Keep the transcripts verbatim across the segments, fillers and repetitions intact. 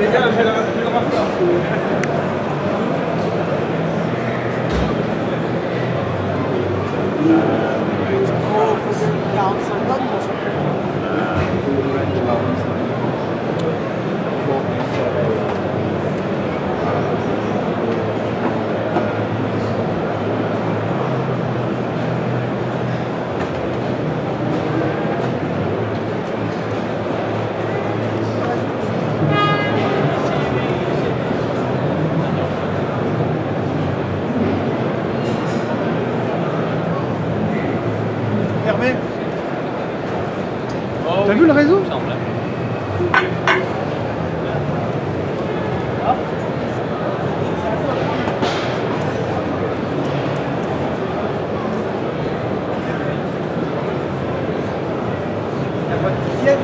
gars, j'ai la j'ai Faut faut quarante-cinq bornes pour ça. Hervé, Oh, t'as oui. vu le réseau? Il me semble. Il y a pas de petit siège.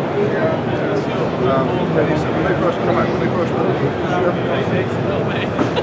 Um, when they first come out, when they first